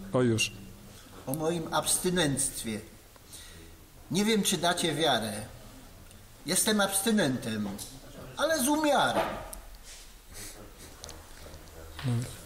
O już. O moim abstynenctwie. Nie wiem, czy dacie wiarę. Jestem abstynentem, ale z umiarem.